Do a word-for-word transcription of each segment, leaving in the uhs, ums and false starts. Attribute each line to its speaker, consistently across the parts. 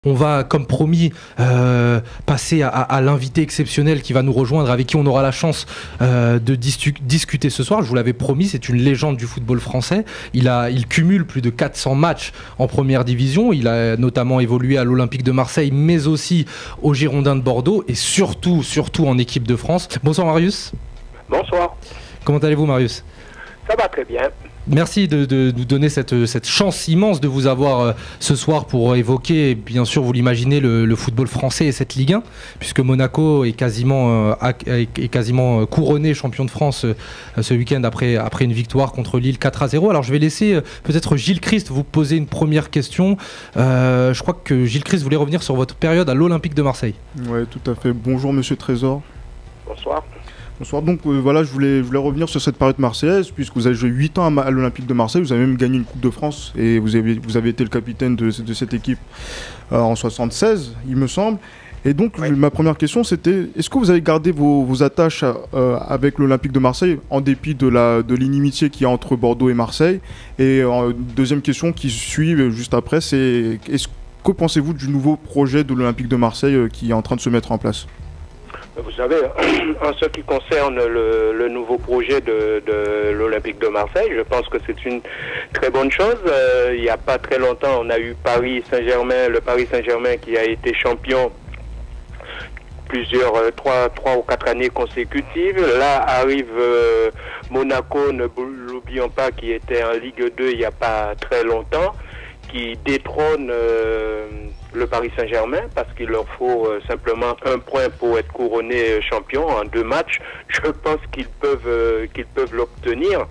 Speaker 1: On va, comme promis, euh, passer à, à l'invité exceptionnel qui va nous rejoindre, avec qui on aura la chance euh, de dis discuter ce soir. Je vous l'avais promis, c'est une légende du football français. Il, a, il cumule plus de quatre cents matchs en première division. Il a notamment évolué à l'Olympique de Marseille, mais aussi aux Girondins de Bordeaux et surtout, surtout en équipe de France. Bonsoir Marius.
Speaker 2: Bonsoir.
Speaker 1: Comment allez-vous Marius?
Speaker 2: Ça va très bien.
Speaker 1: Merci de, de nous donner cette, cette chance immense de vous avoir euh, ce soir pour évoquer, bien sûr, vous l'imaginez, le, le football français et cette Ligue un, puisque Monaco est quasiment, euh, est quasiment couronné champion de France euh, ce week-end après, après une victoire contre Lille quatre à zéro. Alors je vais laisser euh, peut-être Gilles Christ vous poser une première question. Euh, je crois que Gilles Christ voulait revenir sur votre période à l'Olympique de Marseille.
Speaker 3: Oui, tout à fait. Bonjour Monsieur Trésor.
Speaker 2: Bonsoir.
Speaker 3: Bonsoir. Donc euh, voilà, je voulais, je voulais revenir sur cette période marseillaise, puisque vous avez joué huit ans à, à l'Olympique de Marseille, vous avez même gagné une Coupe de France et vous avez, vous avez été le capitaine de, de cette équipe euh, en soixante-seize, il me semble. Et donc oui. Ma première question c'était, est-ce que vous avez gardé vos, vos attaches euh, avec l'Olympique de Marseille en dépit de la de l'inimitié qu'il y a entre Bordeaux et Marseille? Et euh, deuxième question qui suit juste après, c'est est-ce que pensez-vous du nouveau projet de l'Olympique de Marseille euh, qui est en train de se mettre en place?
Speaker 2: Vous savez, en ce qui concerne le, le nouveau projet de, de l'Olympique de Marseille, je pense que c'est une très bonne chose. Euh, il n'y a pas très longtemps, on a eu Paris Saint-Germain, le Paris Saint-Germain qui a été champion plusieurs, euh, trois, trois ou quatre années consécutives. Là arrive euh, Monaco, ne l'oublions pas, qui était en Ligue deux il n'y a pas très longtemps, qui détrône euh, le Paris Saint-Germain parce qu'il leur faut euh, simplement un point pour être couronné euh, champion en deux matchs. Je pense qu'ils peuvent euh, qu'ils peuvent l'obtenir.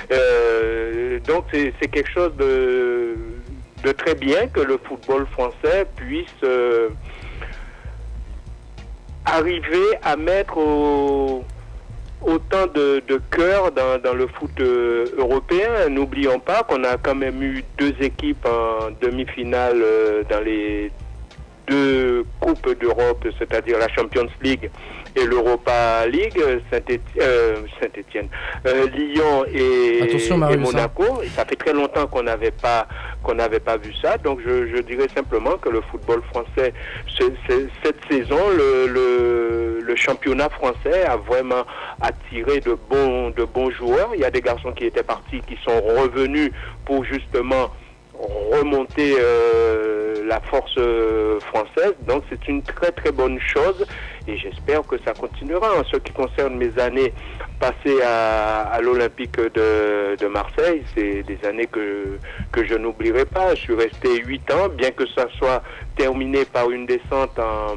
Speaker 2: Euh, donc c'est quelque chose de, de très bien que le football français puisse euh, arriver à mettre au autant de, de cœur dans, dans le foot euh, européen. N'oublions pas qu'on a quand même eu deux équipes en demi-finale euh, dans les deux coupes d'Europe, c'est-à-dire la Champions League et l'Europa League, Saint-Étienne, euh, Saint-Étienne, euh, Lyon et,
Speaker 4: Attention,
Speaker 2: et Monaco. Et ça fait très longtemps qu'on n'avait pas qu'on n'avait pas vu ça. Donc je, je dirais simplement que le football français, c est, c est, cette saison, le, le, le championnat français a vraiment attiré de bons de bons joueurs. Il y a des garçons qui étaient partis, qui sont revenus pour justement remonter euh, la force euh, française. Donc c'est une très très bonne chose et j'espère que ça continuera. En ce qui concerne mes années passées à, à l'Olympique de, de Marseille, c'est des années que, que je n'oublierai pas. Je suis resté huit ans, bien que ça soit terminé par une descente en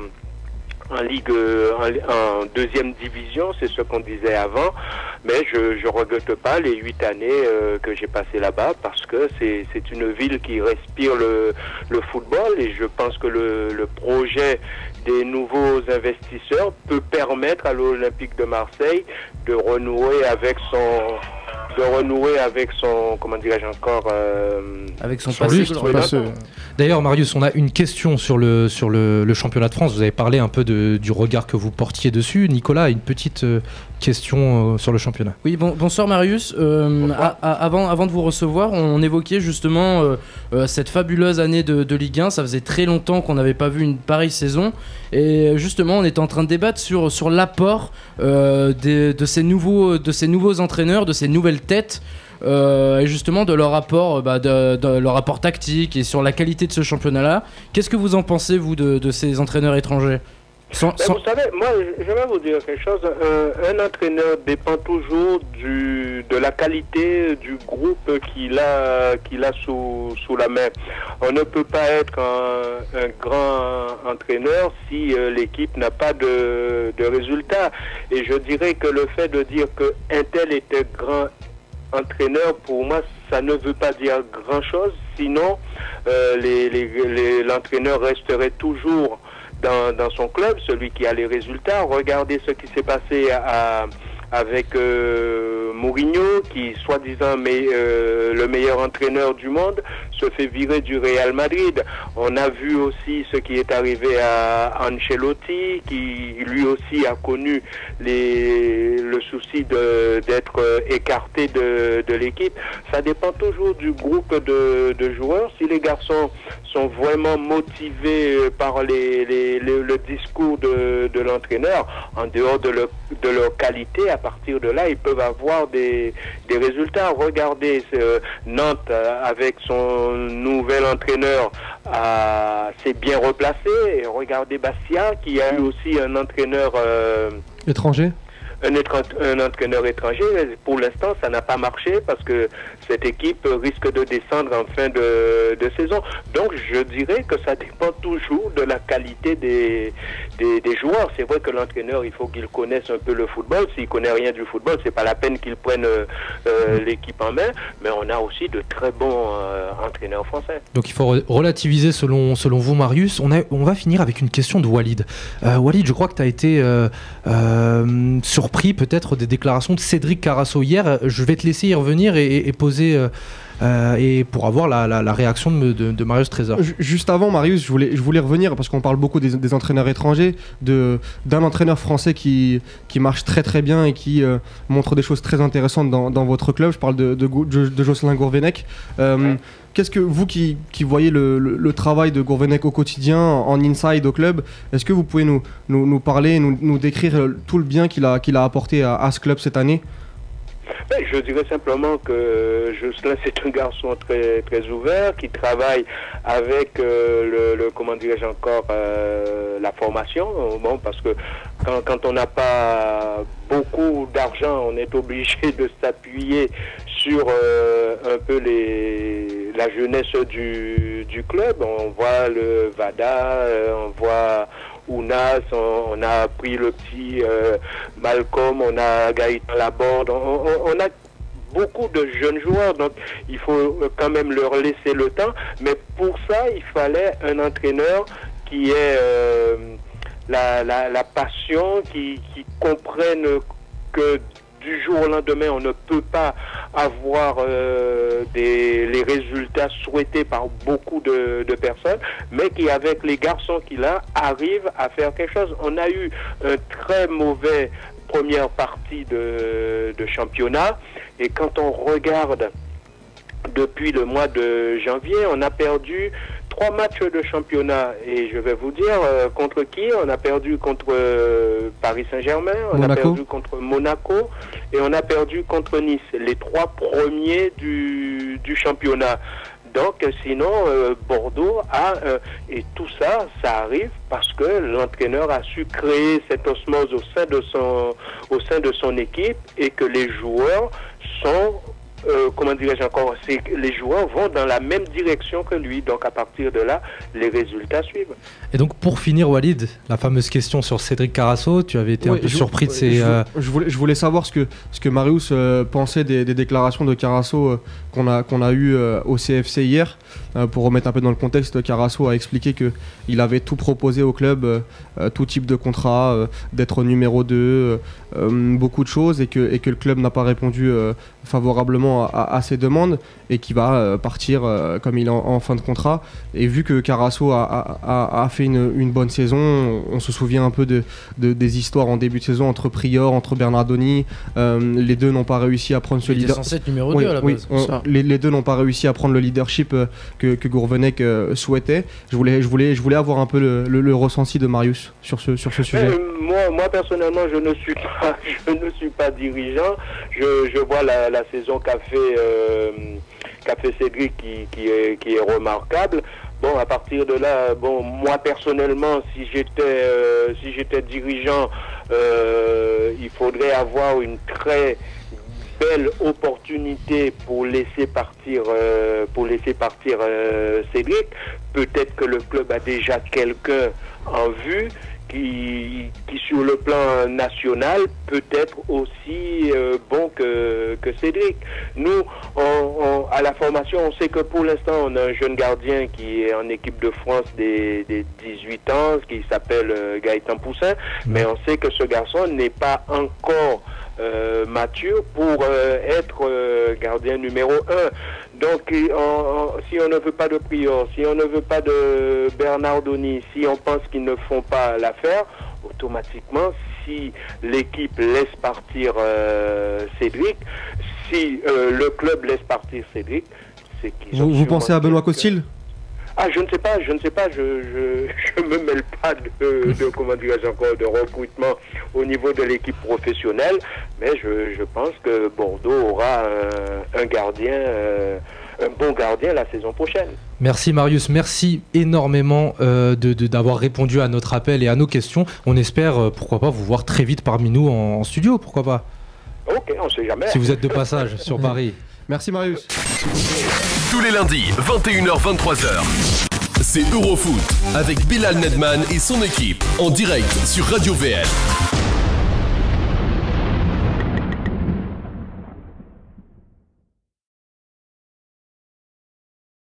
Speaker 2: en Ligue, en, en deuxième division, c'est ce qu'on disait avant, mais je je regrette pas les huit années euh, que j'ai passées là-bas parce que c'est c'est une ville qui respire le le football et je pense que le le projet des nouveaux investisseurs peut permettre à l'Olympique de Marseille de renouer avec son de renouer avec son, comment dirais-je encore, euh,
Speaker 4: avec son,
Speaker 1: son passé. passé. D'ailleurs, Marius, on a une question sur le sur le, le championnat de France. Vous avez parlé un peu de, du regard que vous portiez dessus. Nicolas a une petite euh, question euh, sur le championnat.
Speaker 4: Oui, bon, bonsoir Marius. Euh, bonsoir. A, a, avant, avant de vous recevoir, on, on évoquait justement euh, euh, cette fabuleuse année de, de Ligue un. Ça faisait très longtemps qu'on n'avait pas vu une pareille saison. Et justement, on était en train de débattre sur, sur l'apport euh, de, de, ces nouveaux, de ces nouveaux entraîneurs, de ces nouvelles têtes. Euh, et justement de leur rapport, bah, de, de leur rapport tactique et sur la qualité de ce championnat-là. Qu'est-ce que vous en pensez, vous, de, de ces entraîneurs étrangers?
Speaker 2: Sans, sans... Vous savez, moi, je vais vous dire quelque chose. Un, un entraîneur dépend toujours du, de la qualité du groupe qu'il a, qu'il a sous, sous la main. On ne peut pas être un, un grand entraîneur si euh, l'équipe n'a pas de, de résultats. Et je dirais que le fait de dire que un tel était grand entraîneur, pour moi, ça ne veut pas dire grand-chose. Sinon, euh, les, les, les, l'entraîneur resterait toujours dans, dans son club, celui qui a les résultats. Regardez ce qui s'est passé à, avec euh, Mourinho, qui, soi-disant, mais, euh, le meilleur entraîneur du monde, se fait virer du Real Madrid. On a vu aussi ce qui est arrivé à Ancelotti, qui lui aussi a connu les, le souci d'être écarté de, de l'équipe. Ça dépend toujours du groupe de, de joueurs. Si les garçons sont vraiment motivés par les, les, les, le discours de, de l'entraîneur, en dehors de, le, de leur qualité, à partir de là, ils peuvent avoir des, des résultats. Regardez euh, Nantes euh, avec son nouvel entraîneur euh, s'est bien replacé. Et regardez Bastia qui a eu aussi un entraîneur euh,
Speaker 5: étranger.
Speaker 2: Un, un entraîneur étranger. Pour l'instant, ça n'a pas marché parce que cette équipe risque de descendre en fin de, de saison. Donc, je dirais que ça dépend toujours de la qualité des, des, des joueurs. C'est vrai que l'entraîneur, il faut qu'il connaisse un peu le football. S'il connaît rien du football, c'est pas la peine qu'il prenne euh, l'équipe en main. Mais on a aussi de très bons euh, entraîneurs français.
Speaker 1: Donc, il faut relativiser selon, selon vous, Marius. On, a, on va finir avec une question de Walid. Euh, Walid, je crois que tu as été euh, euh, surpris peut-être des déclarations de Cédric Carrasso hier. Je vais te laisser y revenir et, et poser euh, euh, et pour avoir la, la, la réaction de, de, de Marius Trésor.
Speaker 5: Juste avant, Marius, je voulais, je voulais revenir parce qu'on parle beaucoup des, des entraîneurs étrangers, de, d'un entraîneur français qui, qui marche très très bien et qui euh, montre des choses très intéressantes dans, dans votre club. Je parle de, de, de, de Jocelyn Gourvenec. Euh, ouais. Qu'est-ce que vous qui, qui voyez le, le, le travail de Gourvenec au quotidien, en inside au club, est-ce que vous pouvez nous, nous, nous parler, nous, nous décrire tout le bien qu'il a, qu'il a apporté à, à ce club cette année?
Speaker 2: Ben, je dirais simplement que Jocelyn, c'est un garçon très, très ouvert qui travaille avec euh, le, le, comment dirais-je encore, euh, la formation. Bon, parce que quand, quand on n'a pas beaucoup d'argent, on est obligé de s'appuyer sur euh, un peu les, la jeunesse du, du club. On voit le Vada, euh, on voit Ounas, on, on a pris le petit euh, Malcolm, on a Gaëtan Laborde, on, on, on a beaucoup de jeunes joueurs, donc il faut quand même leur laisser le temps. Mais pour ça, il fallait un entraîneur qui ait euh, la, la, la passion, qui, qui comprenne que du jour au lendemain, on ne peut pas avoir euh, des, les résultats souhaités par beaucoup de, de personnes, mais qui, avec les garçons qu'il a, arrive à faire quelque chose. On a eu un très mauvais première partie de, de championnat, et quand on regarde depuis le mois de janvier, on a perdu trois matchs de championnat, et je vais vous dire euh, contre qui. On a perdu contre euh, Paris Saint-Germain, on
Speaker 5: Monaco.
Speaker 2: a perdu contre Monaco et on a perdu contre Nice, les trois premiers du, du championnat. Donc sinon euh, Bordeaux a euh, et tout ça, ça arrive parce que l'entraîneur a su créer cette osmose au sein de son au sein de son équipe, et que les joueurs sont Euh, comment dirais-je encore, c'est que les joueurs vont dans la même direction que lui, donc à partir de là, les résultats suivent.
Speaker 1: Et donc pour finir, Walid, la fameuse question sur Cédric Carrasso, tu avais été oui, un peu
Speaker 5: je,
Speaker 1: surpris de ces...
Speaker 5: Je,
Speaker 1: euh...
Speaker 5: je, voulais, je voulais savoir ce que, ce que Marius euh, pensait des, des déclarations de Carrasso euh, qu'on a, qu'on a eues euh, au C F C hier. Euh, pour remettre un peu dans le contexte, Carrasso a expliqué qu'il avait tout proposé au club, euh, tout type de contrat, euh, d'être numéro deux, euh, beaucoup de choses, et que, et que le club n'a pas répondu euh, favorablement à, à ses demandes, et qui va euh, partir euh, comme il est en, en fin de contrat. Et vu que Carrasso a, a, a fait une, une bonne saison, on, on se souvient un peu de, de, des histoires en début de saison entre Prior, entre Bernardoni, euh, les deux n'ont pas réussi à prendre ce leadership.
Speaker 4: Il était censé être numéro oui, deux à la
Speaker 5: oui,
Speaker 4: base.
Speaker 5: On, les, les deux n'ont pas réussi à prendre le leadership euh, que, que Gourvenec euh, souhaitait. Je voulais, je, voulais, je voulais avoir un peu le, le, le ressenti de Marius sur ce, sur ce sujet.
Speaker 2: Euh, moi, moi personnellement, je ne suis pas, je ne suis pas dirigeant. Je, je vois la, la saison qu'a fait, euh, qu'a fait Cédric qui, qui, est, qui est remarquable. Bon, à partir de là, bon, moi personnellement, si j'étais, euh, si j'étais dirigeant, euh, il faudrait avoir une très belle opportunité pour laisser partir, euh, pour laisser partir euh, Cédric. Peut-être que le club a déjà quelqu'un en vue qui, qui sur le plan national peut être aussi euh, bon que, que Cédric. Nous, on, on, à la formation, on sait que pour l'instant, on a un jeune gardien qui est en équipe de France des, des dix-huit ans, qui s'appelle euh, Gaëtan Poussin, mmh. mais on sait que ce garçon n'est pas encore Euh, mature pour euh, être euh, gardien numéro un. Donc on, on, si on ne veut pas de Prior, si on ne veut pas de Bernardoni, si on pense qu'ils ne font pas l'affaire, automatiquement, si l'équipe laisse partir euh, Cédric, si euh, le club laisse partir Cédric, c'est qu'ils
Speaker 5: Vous, vous pensez à Benoît Costil ?
Speaker 2: Ah, je ne sais pas, je ne sais pas, je je, je me mêle pas de, de comment dirais-je encore, de recrutement au niveau de l'équipe professionnelle, mais je, je pense que Bordeaux aura un, un gardien, euh, un bon gardien la saison prochaine.
Speaker 1: Merci Marius, merci énormément euh, de, de, d'avoir répondu à notre appel et à nos questions. On espère, euh, pourquoi pas, vous voir très vite parmi nous en, en studio, pourquoi pas.
Speaker 2: Ok, on sait jamais.
Speaker 1: Si vous êtes de passage sur Paris.
Speaker 5: Merci Marius.
Speaker 6: Tous les lundis, vingt et une heures vingt-trois heures. C'est Eurofoot avec Bilal Nedman et son équipe en direct sur Radio V L.